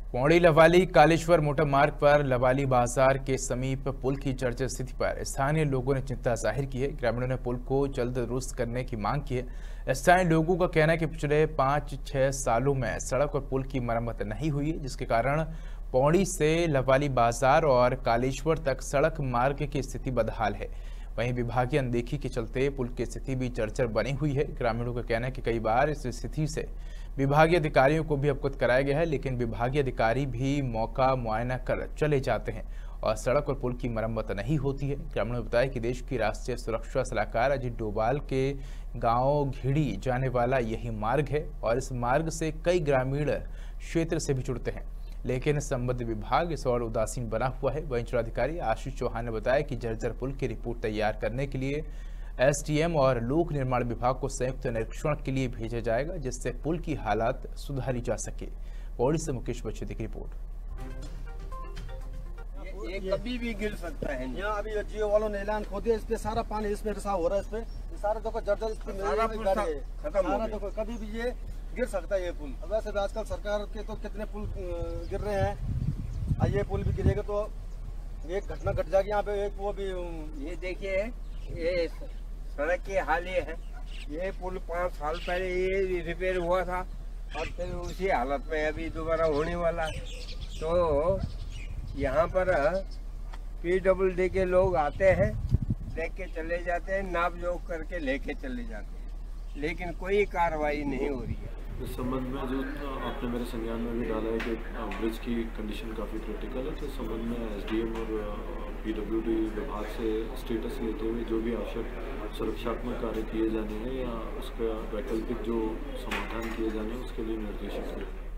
Pauri लवाली Kaleshwar motor मार्ग पर लवाली बाजार के समीप पुल की जर्जर स्थिति पर स्थानीय लोगों ने चिंता जाहिर की है। ग्रामीणों ने पुल को जल्द दुरुस्त करने की मांग की है। स्थानीय लोगों का कहना है कि पिछले 5-6 सालों में सड़क और पुल की मरम्मत नहीं हुई, जिसके कारण पौड़ी से लवाली बाजार और कालेश्वर तक सड़क मार्ग की स्थिति बदहाल है। वहीं विभागीय अनदेखी के चलते पुल की स्थिति भी जर्जर बनी हुई है। ग्रामीणों का कहना है कि कई बार इस स्थिति से विभागीय अधिकारियों को भी अवगत कराया गया है, लेकिन विभागीय अधिकारी भी मौका मुआयना कर चले जाते हैं और सड़क और पुल की मरम्मत नहीं होती है। ग्रामीणों ने बताया कि देश की राष्ट्रीय सुरक्षा सलाहकार अजीत डोभाल के गांव घिड़ी जाने वाला यही मार्ग है और इस मार्ग से कई ग्रामीण क्षेत्र से भी जुड़ते हैं, लेकिन संबंधित विभाग इस ओर उदासीन बना हुआ है। वहीं जिलाधिकारी आशीष चौहान ने बताया कि जर्जर पुल की रिपोर्ट तैयार करने के लिए एसडीएम और लोक निर्माण विभाग को संयुक्त निरीक्षण के लिए भेजा जाएगा, जिससे पुल की हालात सुधारी जा सके। पौड़ी से मुकेश बच्चेती की रिपोर्ट। ये कभी भी गिर सकता है। यहाँ अभी जियो वालों ने ऐलान खो दिया, इस पे सारा पानी इसमें रिसाव हो रहा है। इस पे सारा देखो जर्जर खत्म हो गया। देखो कभी भी ये गिर सकता है ये पुल। वैसे भी आजकल सरकार के तो कितने पुल गिर रहे हैं, ये पुल भी गिरेगा तो एक घटना घट जाएगी यहाँ पे। एक वो भी ये देखिए, ये सड़क की हाल ये है। ये पुल 5 साल पहले ये रिपेयर हुआ था और फिर उसी हालत में अभी दोबारा होने वाला है। तो यहाँ पर PWD के लोग आते हैं, देख के चले जाते हैं, नाप जोख करके लेके चले जाते हैं, लेकिन कोई कार्रवाई नहीं हो रही है। इस संबंध में जो आपने मेरे संज्ञान में भी डाला है कि ब्रिज की कंडीशन काफ़ी क्रिटिकल है, तो इस संबंध में एसडीएम और PWD विभाग से स्टेटस लेते हुए जो भी आवश्यक सुरक्षात्मक कार्य किए जाने हैं या उसका वैकल्पिक जो समाधान किए जाने हैं उसके लिए निर्देशित किया।